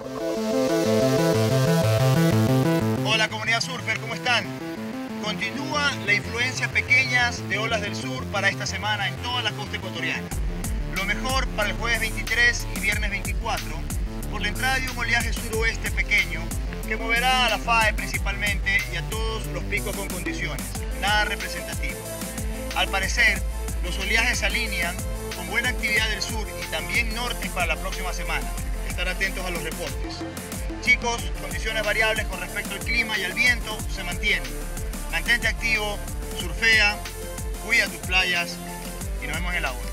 Hola comunidad surfer, ¿cómo están? Continúa la influencia pequeñas de olas del sur para esta semana en toda la costa ecuatoriana. Lo mejor para el jueves 23 y viernes 24 por la entrada de un oleaje suroeste pequeño que moverá a la FAE principalmente y a todos los picos con condiciones, nada representativo. Al parecer, los oleajes se alinean con buena actividad del sur y también norte para la próxima semana. Estar atentos a los reportes. Chicos, condiciones variables con respecto al clima y al viento se mantienen. Mantente activo, surfea, cuida tus playas y nos vemos en el agua.